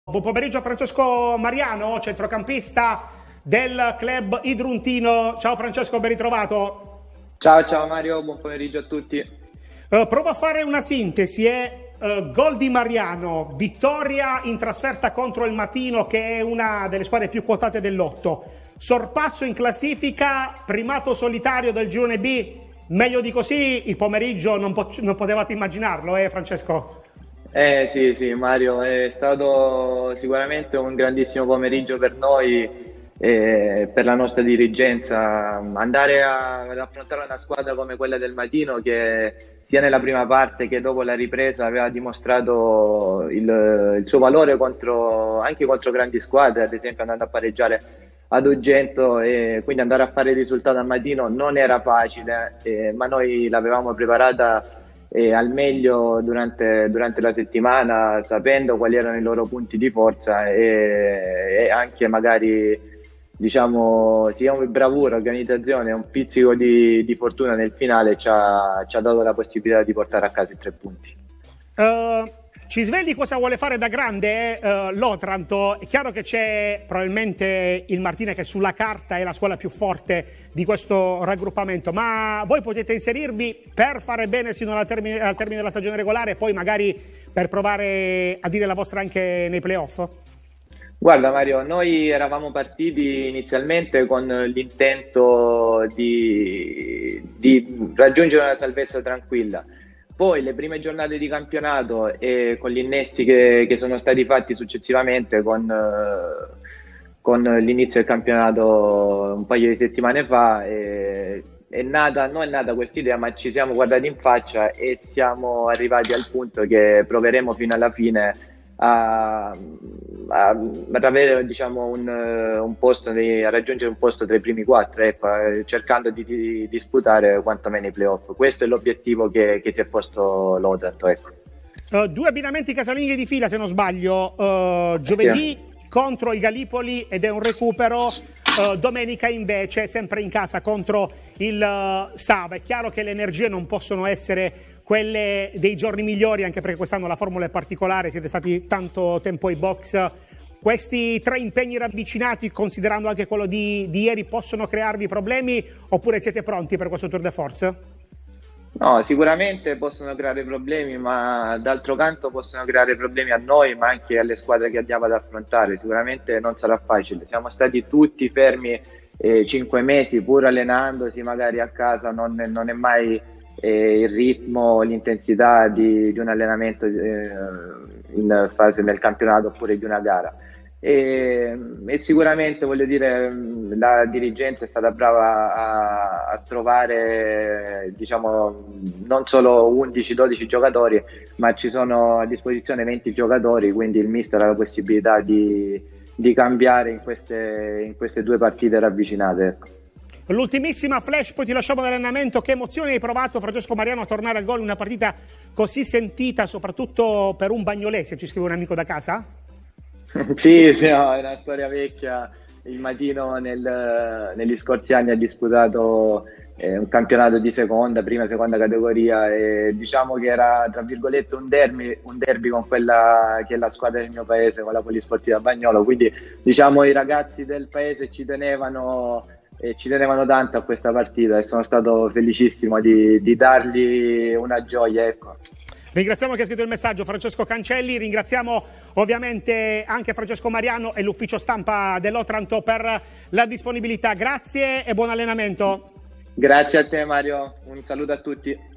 Buon pomeriggio a Francesco Mariano, centrocampista del club Idruntino. Ciao Francesco, ben ritrovato. Ciao Mario, buon pomeriggio a tutti. Provo a fare una sintesi. Gol di Mariano, vittoria in trasferta contro il Matino, che è una delle squadre più quotate dell'Otto. Sorpasso in classifica, primato solitario del girone B. Meglio di così il pomeriggio non potevate immaginarlo, Francesco? Sì Mario, è stato sicuramente un grandissimo pomeriggio per noi e per la nostra dirigenza. Andare ad affrontare una squadra come quella del Matino, che sia nella prima parte che dopo la ripresa aveva dimostrato il suo valore anche contro grandi squadre, ad esempio andando a pareggiare ad Ugento, e quindi andare a fare il risultato al Matino non era facile, ma noi l'avevamo preparata al meglio durante la settimana, sapendo quali erano i loro punti di forza e anche magari, diciamo, sia un bravura, organizzazione, un pizzico di fortuna nel finale ci ha dato la possibilità di portare a casa i 3 punti. Ci svegli cosa vuole fare da grande l'Otranto? È chiaro che c'è probabilmente il Martina, che sulla carta è la squadra più forte di questo raggruppamento, ma voi potete inserirvi per fare bene sino al termine della stagione regolare e poi magari per provare a dire la vostra anche nei playoff? Guarda Mario, noi eravamo partiti inizialmente con l'intento di raggiungere una salvezza tranquilla. Poi le prime giornate di campionato e con gli innesti che sono stati fatti successivamente con l'inizio del campionato un paio di settimane fa, non è nata questa idea, ma ci siamo guardati in faccia e siamo arrivati al punto che proveremo fino alla fine ad avere, diciamo, a raggiungere un posto tra i primi 4, ecco, cercando di disputare quantomeno i playoff. Questo è l'obiettivo che si è posto l'Otranto, ecco. 2 abbinamenti casalinghi di fila, se non sbaglio, giovedì contro il Gallipoli ed è un recupero, domenica invece sempre in casa contro il Sava. È chiaro che le energie non possono essere quelle dei giorni migliori, anche perché quest'anno la formula è particolare, siete stati tanto tempo ai box. Questi 3 impegni ravvicinati, considerando anche quello di ieri, possono crearvi problemi oppure siete pronti per questo tour de force? No, sicuramente possono creare problemi, ma d'altro canto possono creare problemi a noi, ma anche alle squadre che andiamo ad affrontare. Sicuramente non sarà facile. Siamo stati tutti fermi 5 mesi, pur allenandosi magari a casa, non è mai il ritmo, l'intensità di un allenamento in fase del campionato oppure di una gara. E sicuramente, voglio dire, la dirigenza è stata brava a trovare, diciamo, non solo 11-12 giocatori, ma ci sono a disposizione 20 giocatori, quindi il mister ha la possibilità di cambiare in queste 2 partite ravvicinate, ecco. L'ultimissima flash, poi ti lasciamo dall'allenamento. Che emozione hai provato, Francesco Mariano, a tornare al gol in una partita così sentita, soprattutto per un bagnolese, ci scrive un amico da casa? Sì, no, è una storia vecchia. Il Matino negli scorsi anni ha disputato un campionato di prima e seconda categoria, e diciamo che era, tra virgolette, un derby con quella che è la squadra del mio paese, con la Polisportiva Bagnolo, quindi diciamo i ragazzi del paese ci tenevano tanto a questa partita e sono stato felicissimo di dargli una gioia, ecco. Ringraziamo chi ha scritto il messaggio, Francesco Cancelli. Ringraziamo ovviamente anche Francesco Mariano e l'ufficio stampa dell'Otranto per la disponibilità. Grazie e buon allenamento. Grazie a te Mario, un saluto a tutti.